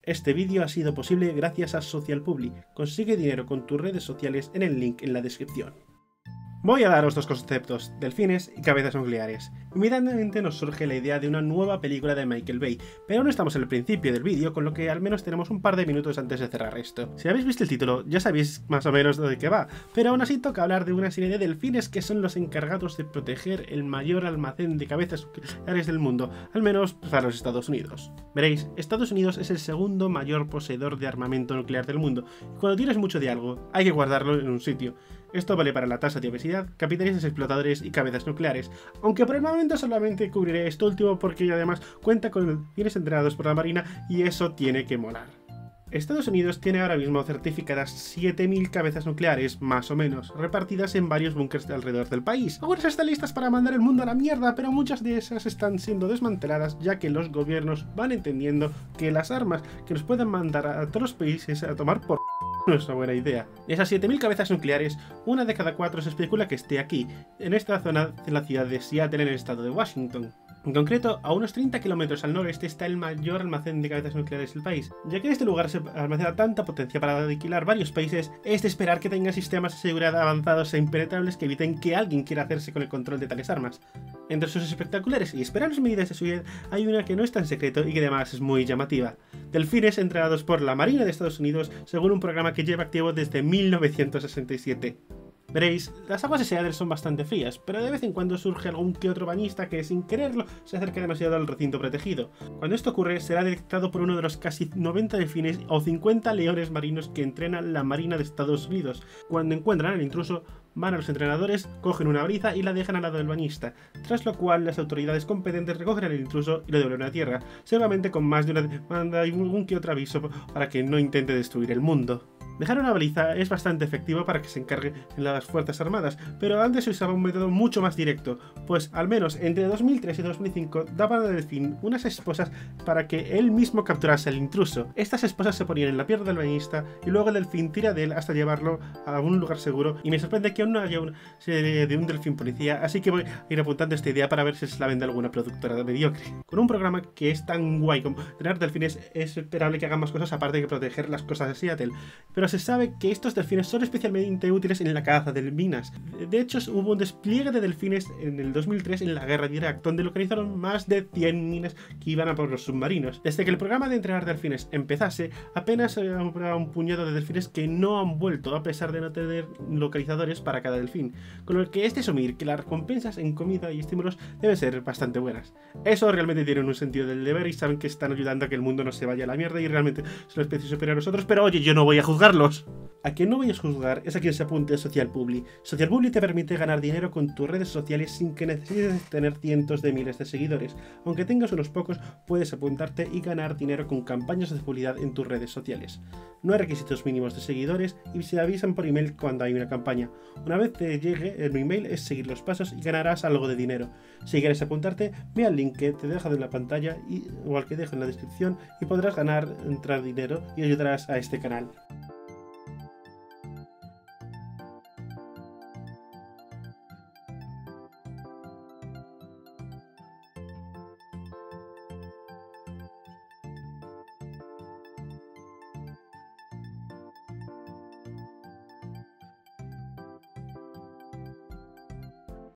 Este vídeo ha sido posible gracias a Social Publi. Consigue dinero con tus redes sociales en el link en la descripción. Voy a daros dos conceptos, delfines y cabezas nucleares. Inmediatamente nos surge la idea de una nueva película de Michael Bay, pero no estamos en el principio del vídeo, con lo que al menos tenemos un par de minutos antes de cerrar esto. Si habéis visto el título, ya sabéis más o menos de qué va, pero aún así toca hablar de una serie de delfines que son los encargados de proteger el mayor almacén de cabezas nucleares del mundo, al menos para los Estados Unidos. Veréis, Estados Unidos es el segundo mayor poseedor de armamento nuclear del mundo, y cuando tienes mucho de algo, hay que guardarlo en un sitio. Esto vale para la tasa de obesidad, capitalistas explotadores y cabezas nucleares, aunque por el momento solamente cubriré esto último porque además cuenta con delfines entrenados por la Marina y eso tiene que molar. Estados Unidos tiene ahora mismo certificadas 7000 cabezas nucleares, más o menos, repartidas en varios búnkers alrededor del país. Algunas están listas para mandar el mundo a la mierda, pero muchas de esas están siendo desmanteladas ya que los gobiernos van entendiendo que las armas que nos puedan mandar a todos los países a tomar por no es una buena idea. De esas 7000 cabezas nucleares, una de cada 4 se especula que esté aquí, en esta zona de la ciudad de Seattle en el estado de Washington. En concreto, a unos 30 kilómetros al noreste está el mayor almacén de cabezas nucleares del país. Ya que en este lugar se almacena tanta potencia para aniquilar varios países, es de esperar que tenga sistemas de seguridad avanzados e impenetrables que eviten que alguien quiera hacerse con el control de tales armas. Entre sus espectaculares y esperables medidas de seguridad hay una que no es tan secreto y que además es muy llamativa. Delfines entrenados por la Marina de Estados Unidos según un programa que lleva activo desde 1967. Veréis, las aguas de Seattle son bastante frías, pero de vez en cuando surge algún que otro bañista que sin quererlo se acerca demasiado al recinto protegido. Cuando esto ocurre, será detectado por uno de los casi 90 delfines o 50 leones marinos que entrena la Marina de Estados Unidos. Cuando encuentran al intruso, van a los entrenadores, cogen una brisa y la dejan al lado del bañista, tras lo cual las autoridades competentes recogen al intruso y lo devuelven a tierra, seguramente con más de una demanda y algún que otro aviso para que no intente destruir el mundo. Dejar una baliza es bastante efectivo para que se encargue en las Fuerzas Armadas, pero antes se usaba un método mucho más directo, pues al menos entre 2003 y 2005 daban al delfín unas esposas para que él mismo capturase al intruso. Estas esposas se ponían en la pierna del bañista y luego el delfín tira de él hasta llevarlo a un lugar seguro, y me sorprende que aún no haya una serie de un delfín policía, así que voy a ir apuntando esta idea para ver si se la vende alguna productora mediocre. Con un programa que es tan guay como tener delfines es esperable que hagan más cosas aparte de proteger las costas de Seattle, pero se sabe que estos delfines son especialmente útiles en la caza de minas. De hecho, hubo un despliegue de delfines en el 2003 en la guerra de Irak, donde localizaron más de 100 minas que iban a por los submarinos. Desde que el programa de entrenar delfines empezase, apenas habrá un puñado de delfines que no han vuelto, a pesar de no tener localizadores para cada delfín, con lo que es de asumir que las recompensas en comida y estímulos deben ser bastante buenas. Eso realmente tiene un sentido del deber y saben que están ayudando a que el mundo no se vaya a la mierda y realmente son la especie superior a nosotros, pero oye, yo no voy a juzgarlos. A quien no vayas a juzgar es a quien se apunte a Social Publi. Social Publi te permite ganar dinero con tus redes sociales sin que necesites tener cientos de miles de seguidores. Aunque tengas unos pocos, puedes apuntarte y ganar dinero con campañas de publicidad en tus redes sociales. No hay requisitos mínimos de seguidores y se avisan por email cuando hay una campaña. Una vez te llegue el email es seguir los pasos y ganarás algo de dinero. Si quieres apuntarte, ve al link que te he dejado en la pantalla o al que dejo en la descripción y podrás entrar dinero y ayudarás a este canal.